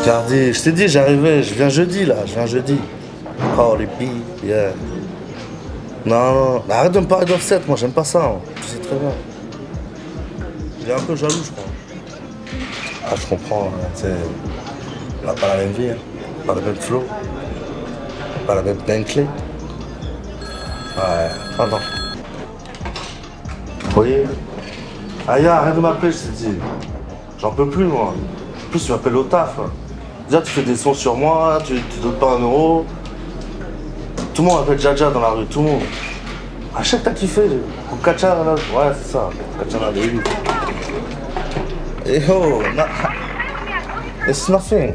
Cardi, je t'ai dit, j'arrivais, je viens jeudi là, je viens jeudi. Cardi B, yeah. Non, arrête de me parler d'Offset, moi j'aime pas ça, hein. Tu sais très bien. Il est un peu jaloux, je crois. Ah, je comprends, hein, tu sais, on n'a pas la même vie, hein. Pas le même flow, pas la même Bentley. Ouais, attends. Vous voyez? Aya, arrête de m'appeler, je t'ai dit. J'en peux plus, moi. En plus, tu m'appelles au taf. Là. Déjà, tu fais des sons sur moi, tu donnes pas un euro. Tout le monde m'appelle Jaja dans la rue, tout le monde. Ah, je sais que t'as kiffé. Kukacha, là. Ouais, c'est ça. Kukacha, là, baby. Hey, yo, it's nothing.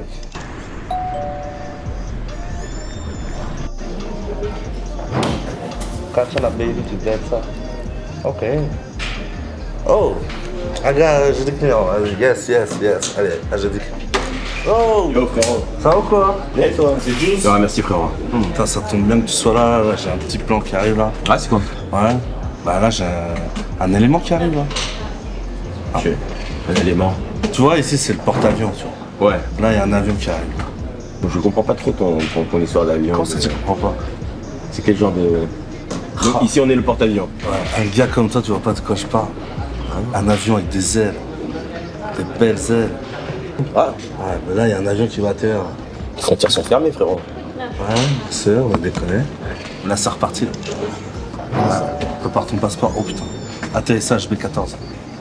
Kukacha, là, baby, tu dead ça. Ok. Oh, j'ai des clients. Yes. Allez, j'ai des clients. Oh, yo frérot. Ça va ou quoi? Et toi, c'est juste? Ça va, merci frérot. Putain, ça tombe bien que tu sois là. J'ai un petit plan qui arrive là. Ah, c'est quoi? Ouais. Bah là, j'ai un élément qui arrive là. Ok. Un élément. Tu vois, ici, c'est le porte-avions, tu vois. Ouais. Là, il y a un avion qui arrive. Bon, je comprends pas trop ton histoire d'avion. Comment ça, tu comprends pas? C'est quel genre de... Donc, ici, on est le porte-avions. Ouais, un gars comme toi, tu vois pas de quoi je parle. Un avion avec des ailes. Des belles ailes. Ah. Ouais, mais là, il y a un avion qui va atterrir. Les frontières sont fermées, frérot. Ouais, c'est on va déconner. Là, c'est reparti, là. Ouais, prépare ton passeport. Oh putain. Atterrissage B14.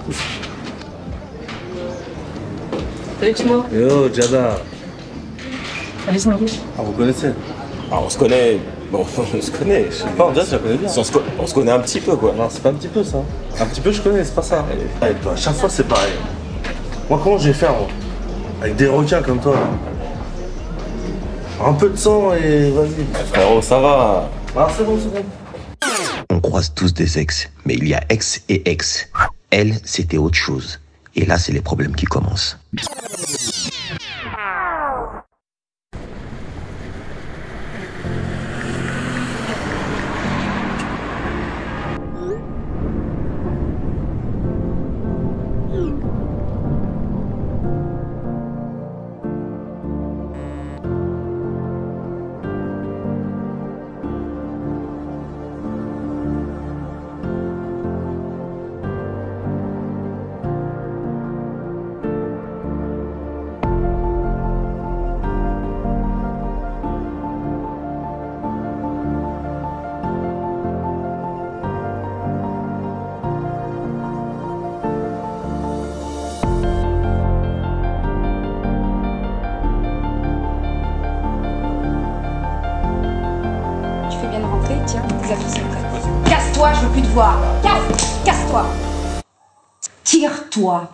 Salut Timo. Yo, Jada. Salut Sango. Ah, vous connaissez? Ah, on se connaît... Bon, on se connaît. Je sais pas, déjà, tu la connais bien. On se connaît un petit peu, quoi. Non, c'est pas un petit peu, ça. Un petit peu, je connais, c'est pas ça. Avec toi, à chaque fois, c'est pareil. Moi, comment je vais faire, moi? Avec des requins comme toi, là. Un peu de sang et vas-y. Frérot, ça va. Ah, c'est bon. On croise tous des ex, mais il y a ex et ex. Elle, c'était autre chose. Et là, c'est les problèmes qui commencent. Tiens, tes habits sont prêts. Casse-toi, je veux plus te voir. Casse-toi. Tire-toi.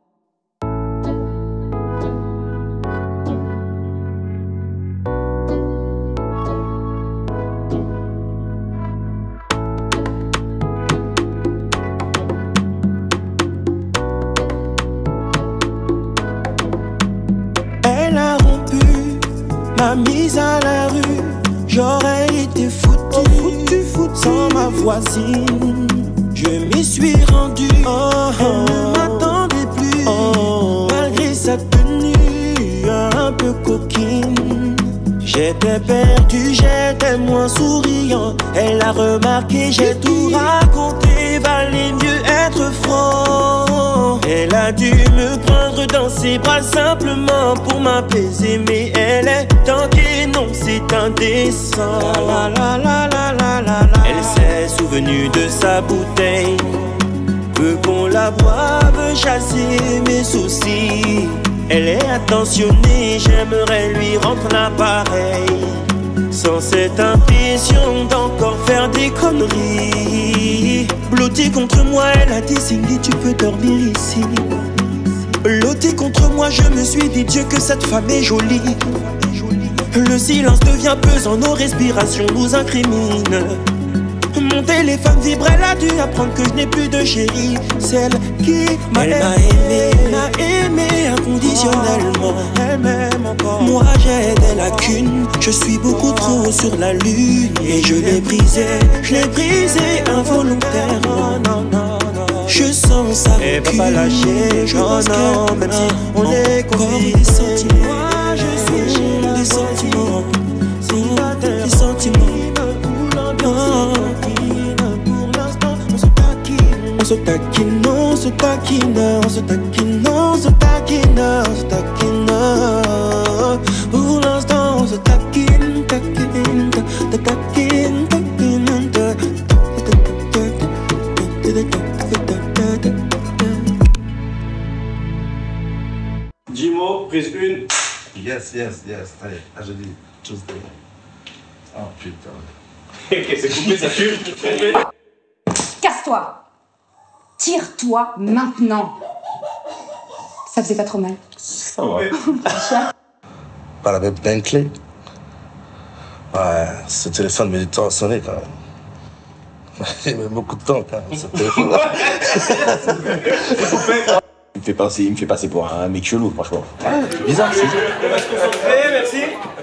Elle a rompu, m'a mise à la rue. J'aurais été foutu sans ma voisine. Je m'y suis rendu, elle ne m'attendait plus. Malgré sa tenue un peu coquine, j'étais perdu, j'étais moins souriant. Elle a remarqué, j'ai tout raconté. Valait mieux être franc. Elle a dû me prendre dans ses bras simplement pour m'apaiser, mais elle est tentée, non c'est indécent. Elle s'est souvenue de sa bouteille, veut qu'on la boive, chasser mes soucis. Elle est attentionnée, j'aimerais lui rendre l'appareil, sans cette impression d'encore faire des conneries. Blottée contre moi, elle a dit Cindy, tu peux dormir ici. Blottée contre moi, je me suis dit Dieu que cette femme est jolie. Le silence devient pesant, nos respirations nous incriminent. Mon téléphone vibre, elle a dû apprendre que je n'ai plus de chérie. Celle qui m'a aimé inconditionnellement. Elle m'aime encore. Moi j'ai des lacunes, je suis beaucoup trop sur la lune. Et je l'ai brisé involontairement. Je sens ça. Elle va pas lâcher, non, même si on est confiés. Moi je se taquine, on se taquine, on se taquine, on se taquine, on se taquine. Pour l'instant, on se taquine, taquine, taquine, taquine. Jimo, prise 1. Yes. Allez, je dis Tuesday. Oh putain. C'est coupé, ça tue. Casse-toi. Tire-toi maintenant. Ça faisait pas trop mal. Ça va. Pas la même Bentley. Ouais, ce téléphone met du temps à sonner quand même. Il met beaucoup de temps quand même, ce téléphone-là. Il me fait passer pour un mec chelou, franchement. Bizarre, c'est... On va se concentrer, merci.